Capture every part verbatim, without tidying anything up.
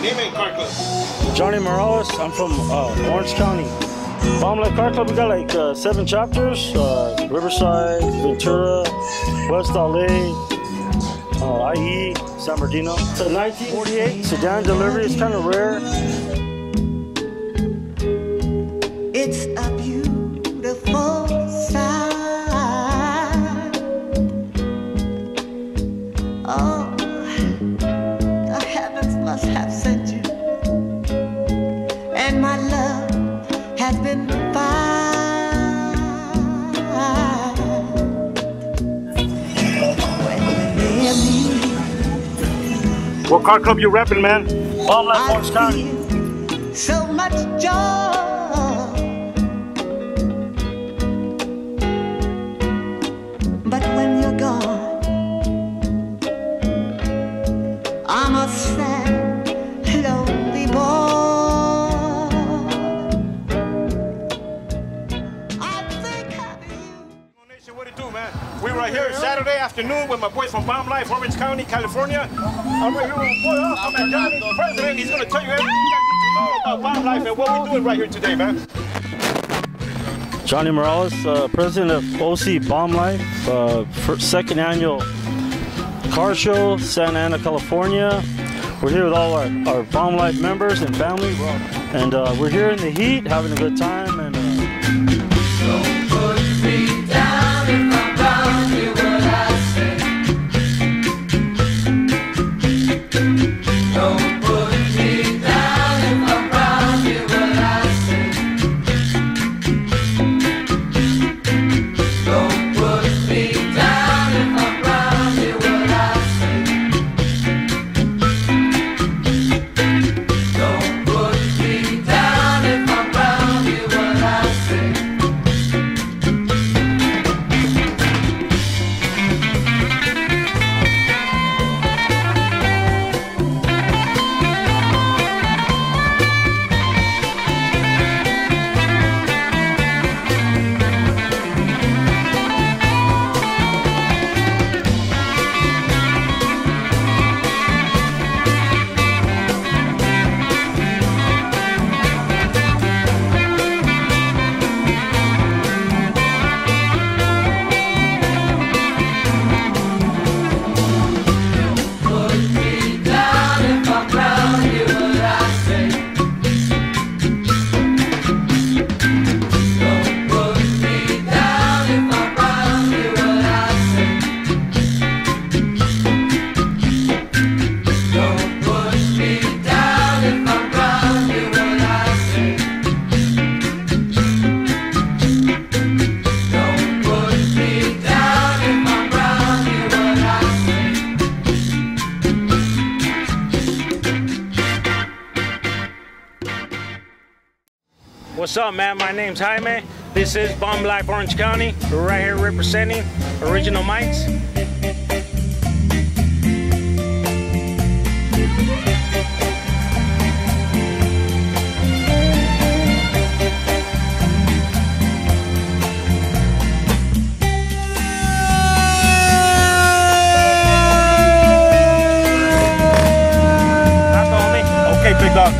Name and car club. Johnny Morales. I'm from uh, Orange County. Bomb Life Car Club, we got like uh, seven chapters. Uh, Riverside, Ventura, West L A, uh, I E, San Bernardino. It's a nineteen forty-eight sedan delivery. It's kind of rare. It's a beautiful sight. Oh, the heavens must have sent you, and my love has been found. When you hear me, What car club you repping, man? Bomb Life Orange County. feel so much joy. But when you're gone, I'm a sad, lonely boy. I think of you. Nation, what it do, man? We right here Saturday afternoon with my boys from Bomb Life, Orange County, California. I'm right here with my boy, uh, I'm Johnny, the president. He's gonna tell you everything you need to know about Bomb Life and what we're doing right here today, man. Johnny Morales, uh, president of O C Bomb Life, uh, for second annual car show, Santa Ana, California. We're here with all our, our Bomb Life members and family, and uh, we're here in the heat, having a good time. And uh, Don't put me down if I'm bound to what I say. Don't put me down if I'm bound to what I say. Don't put me down if I'm bound to what I say. Don't put me down if I'm bound to what I say. What's up, man? My name's Jaime. This is Bomb Life Orange County. We're right here representing Original Mics. How's it going, homie? Okay, big dog.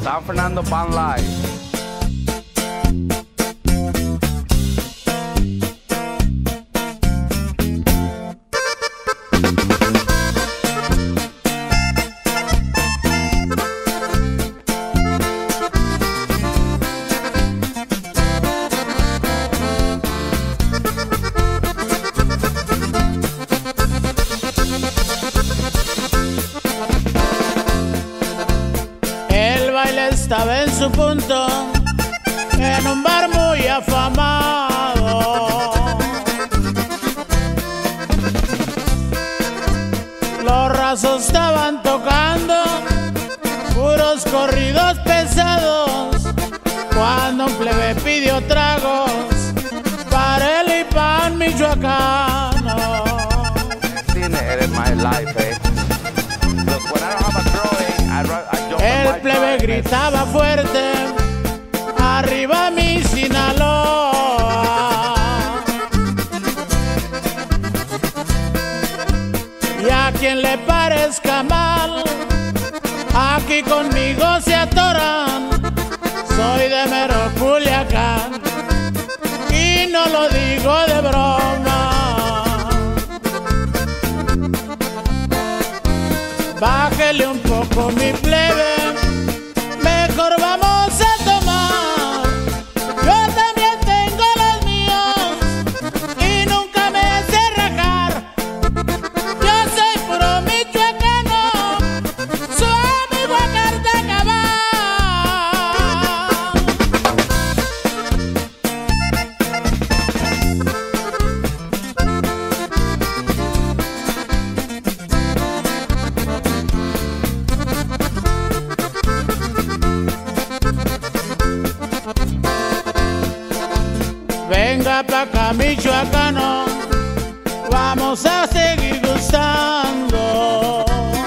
San Fernando Band Live. Estaba en su punto, en un bar muy afamado. Los rasos estaban tocando puros corridos pesados, cuando un plebe pidió tragos para el Ipán michoacano. El plebe gritaba fuerte, arriba mi Sinaloa. Y a quien le parezca mal, aquí conmigo se atoran. Soy de mero Culiacán y no lo digo de broma. Bájele un poco mi plebe, mejor vamos a tomar. Yo también tengo los míos y nunca me hace rajar. Yo soy puro michoacano, su amigo a Cartagabán. Venga pa' acá, michoacano, vamos a seguir gustando.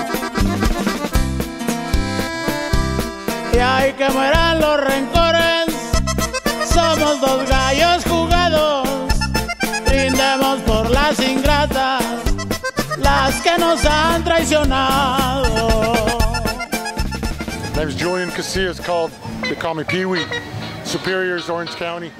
Y hay que mueran los rencores, somos dos gallos jugados. Brindemos por las ingratas, las que nos han traicionado. My name is Julian Casillas, called, they call me Pee Wee. Superior's Orange County.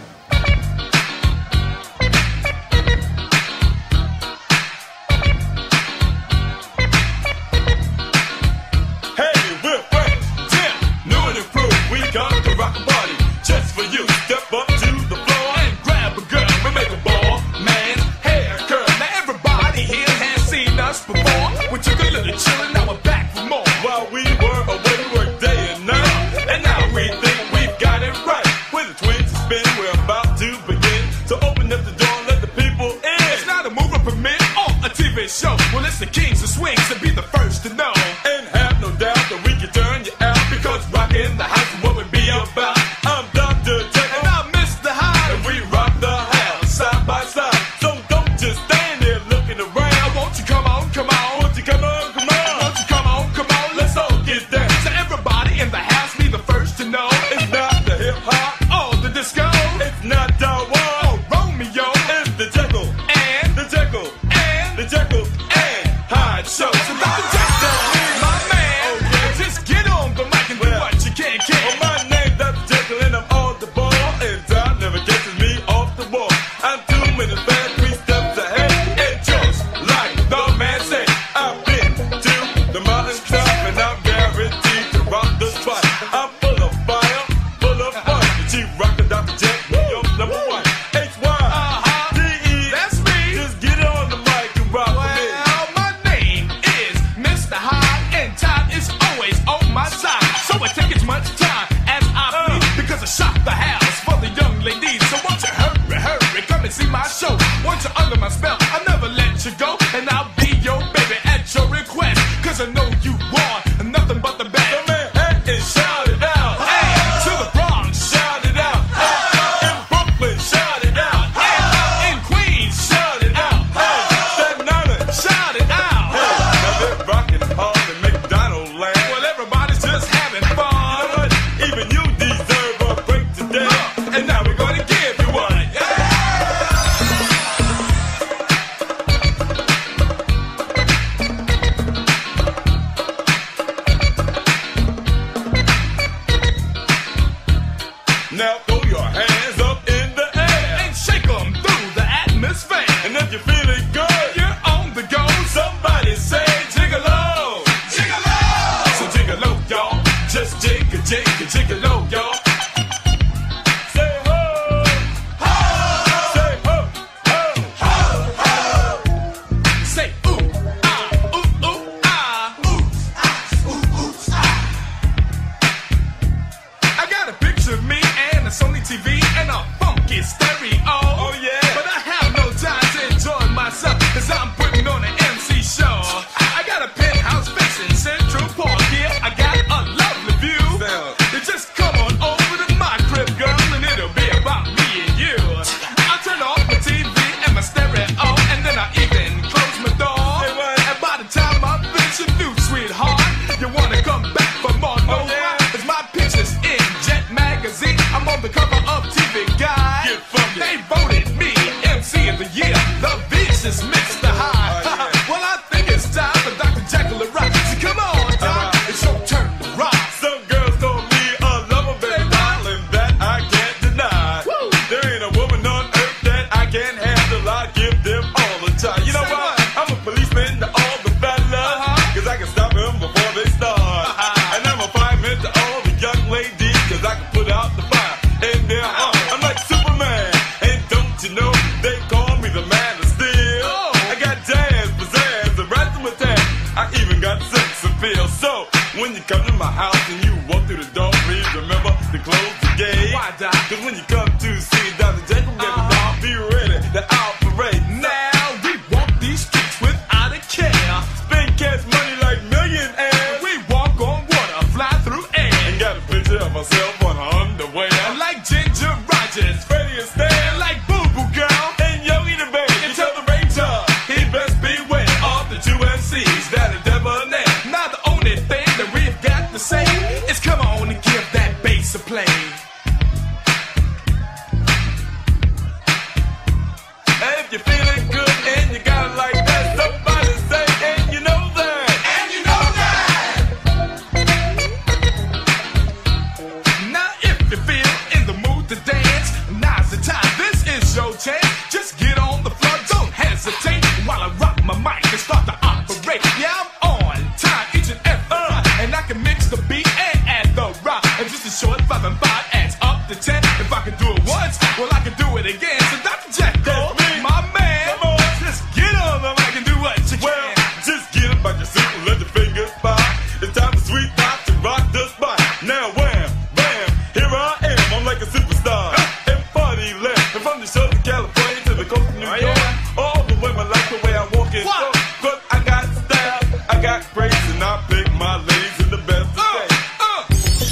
Show. Well, it's the kings of swing, so be the first to know. And have no doubt that we can turn you out, because rockin' the house is what we be about. I'm Doctor Jekyll and I'm Mister Hyde, and we rock the house side by side. So don't just stand there looking around. Won't you come on, come on, won't you come on, come on, won't you come on, come on, let's all get down. So everybody in the house be the first to know. It's not the hip hop or the disco. It's not Darwin or Romeo. It's the Jekyll and the Jekyll. The Jekyll and Hyde show. So Doctor Jekyll, my When you come to my house and you walk through the door, please remember to close the gate. Why, Doc? Cause when you come to see Doctor Jekyll, uh-huh. I'll be ready to operate. Now we walk these streets without a care. Spend cash money like millionaires. We walk on water, fly through air. And got a picture of myself on her underwear. Like Ginger Rogers, Freddie Astaire, like Boo Boo Girl, and Yogi the Baby. You tell the Ranger, he best beware of the two M Cs that are debonair. Now the only thing that we've got to say is come on and give that bass a play. If you're feeling good and you got it like that, somebody say, and you know that. And you know that. Now if you feel in the mood to dance, now's the time. This is your chance. Just get on the floor, don't hesitate while I rock my mic and start to operate. Yeah, I'm on time each and every time, and I can mix the beat and add the rock. And just a short five and five adds up to ten. If I can do it once, well I can do it again. So Doctor Jekyll, my man, come on, just get on the mic and do what you well, can. Just get up on your seat and let your fingers fly. It's time for Sweet Doc to rock the spot. Now wham, bam, here I am. I'm like a superstar in party land. And from the shores of California to the coast of New York, yeah. All the women like the way I walk it. So, cause I got style, I got grace, and I pick my ladies in the best of uh, days. Uh.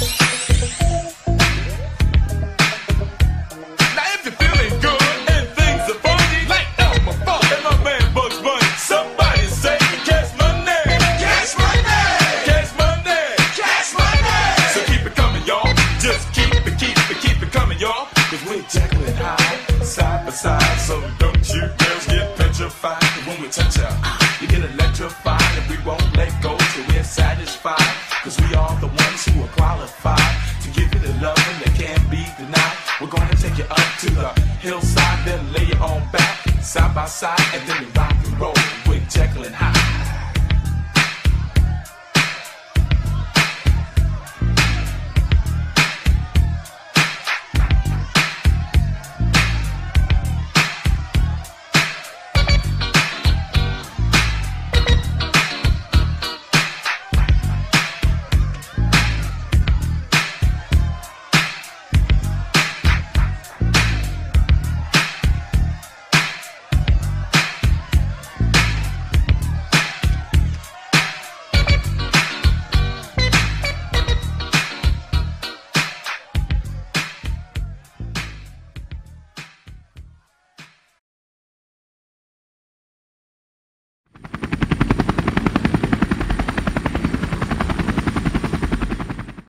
Now if you're feeling good and things are funny, like Elmer Fudd and my man Bugs Bunny, somebody say cash money, cash money, cash money, cash money. So keep it coming, y'all. Just keep it, keep it, keep it coming, y'all. Cause we're Jekyll and Hyde, side by side. So don't you girls get petrified. Cause when we touch ya, you get electrified. And we won't let go till we're satisfied. Cause we are the ones who are qualified to give you the loving that can't be denied. We're gonna take you up to the hillside, then lay you on back, side by side, and then